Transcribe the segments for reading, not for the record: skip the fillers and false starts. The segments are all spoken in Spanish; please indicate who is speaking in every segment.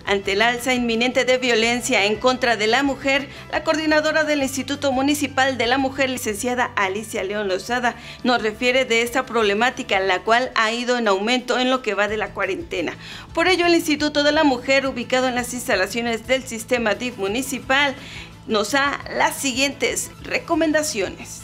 Speaker 1: Ante el alza inminente de violencia en contra de la mujer, la coordinadora del Instituto Municipal de la Mujer, licenciada Alicia León Lozada, nos refiere de esta problemática, la cual ha ido en aumento en lo que va de la cuarentena. Por ello, el Instituto de la Mujer, ubicado en las instalaciones del sistema DIF municipal, nos da las siguientes recomendaciones.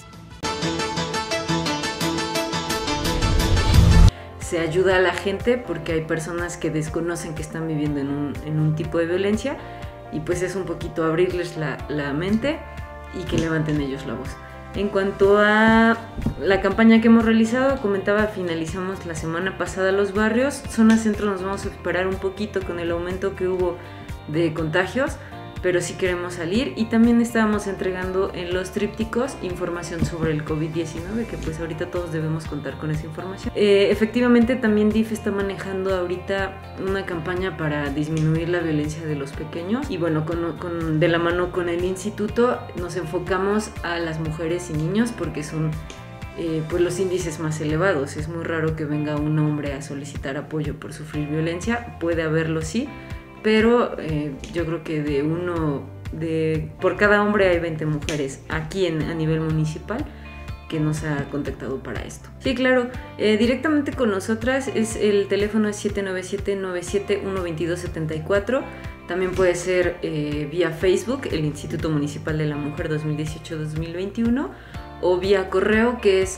Speaker 2: Se ayuda a la gente porque hay personas que desconocen que están viviendo en un tipo de violencia, y pues es un poquito abrirles la mente y que levanten ellos la voz. En cuanto a la campaña que hemos realizado, comentaba, finalizamos la semana pasada los barrios. Zona centro nos vamos a esperar un poquito con el aumento que hubo de contagios, pero sí queremos salir, y también estábamos entregando en los trípticos información sobre el COVID-19, que pues ahorita todos debemos contar con esa información. Efectivamente, también DIF está manejando ahorita una campaña para disminuir la violencia de los pequeños, y bueno, de la mano con el instituto nos enfocamos a las mujeres y niños porque son pues los índices más elevados. Es muy raro que venga un hombre a solicitar apoyo por sufrir violencia, puede haberlo sí, pero yo creo que por cada hombre hay 20 mujeres aquí a nivel municipal que nos ha contactado para esto. Sí, claro, directamente con nosotras el teléfono es 797-971-2274. También puede ser vía Facebook, el Instituto Municipal de la Mujer 2018-2021, o vía correo, que es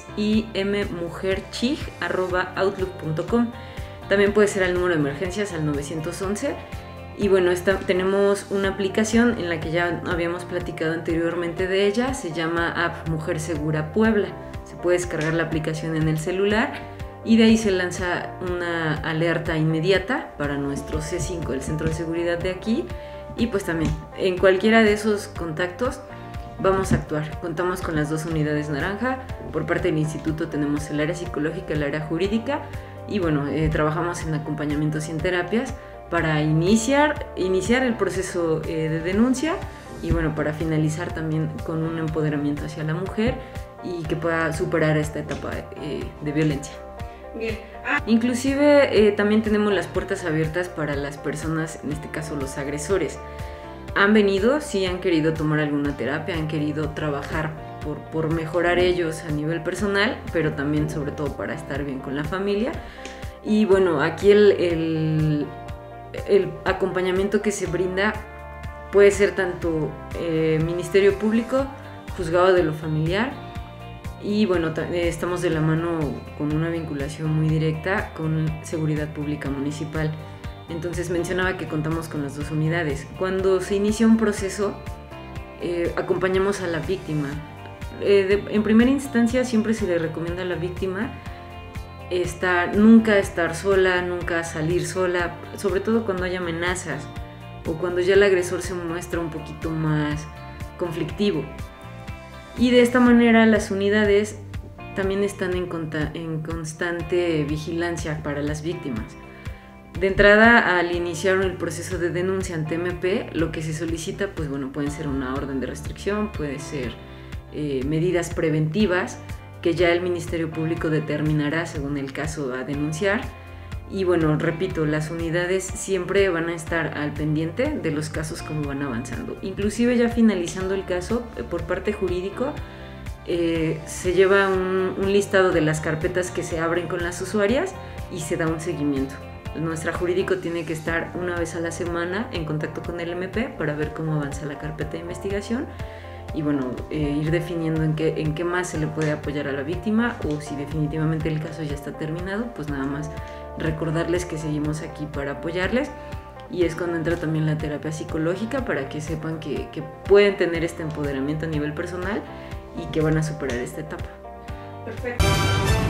Speaker 2: immujerchig@outlook.com. También puede ser al número de emergencias, al 911. Y bueno, tenemos una aplicación en la que ya habíamos platicado anteriormente de ella, se llama App Mujer Segura Puebla. Se puede descargar la aplicación en el celular y de ahí se lanza una alerta inmediata para nuestro C5, el centro de seguridad de aquí, y pues también en cualquiera de esos contactos vamos a actuar. Contamos con las 2 unidades naranja. Por parte del instituto tenemos el área psicológica, el área jurídica, y bueno, trabajamos en acompañamientos y en terapias para iniciar el proceso de denuncia, y bueno, para finalizar también con un empoderamiento hacia la mujer y que pueda superar esta etapa de violencia.
Speaker 1: Bien.
Speaker 2: Inclusive también tenemos las puertas abiertas para las personas, en este caso los agresores. Han venido, sí han querido tomar alguna terapia, han querido trabajar por mejorar ellos a nivel personal, pero también sobre todo para estar bien con la familia. Y bueno, aquí el acompañamiento que se brinda puede ser tanto Ministerio Público, Juzgado de lo Familiar, y bueno, estamos de la mano con una vinculación muy directa con Seguridad Pública Municipal. Entonces mencionaba que contamos con las 2 unidades. Cuando se inicia un proceso, acompañamos a la víctima. En primera instancia siempre se le recomienda a la víctima nunca estar sola, nunca salir sola, sobre todo cuando hay amenazas o cuando ya el agresor se muestra un poquito más conflictivo. Y de esta manera las unidades también están en constante vigilancia para las víctimas. De entrada, al iniciar el proceso de denuncia ante MP, lo que se solicita, pues bueno, pueden ser una orden de restricción, puede ser medidas preventivas que ya el Ministerio Público determinará según el caso a denunciar. Y bueno, repito, las unidades siempre van a estar al pendiente de los casos como van avanzando. Inclusive ya finalizando el caso, por parte jurídico, se lleva un listado de las carpetas que se abren con las usuarias y se da un seguimiento. Nuestra jurídico tiene que estar una vez a la semana en contacto con el MP para ver cómo avanza la carpeta de investigación y bueno, ir definiendo en qué más se le puede apoyar a la víctima, o si definitivamente el caso ya está terminado, pues nada más recordarles que seguimos aquí para apoyarles. Y es cuando entra también la terapia psicológica, para que sepan que pueden tener este empoderamiento a nivel personal y que van a superar esta etapa.
Speaker 1: Perfecto.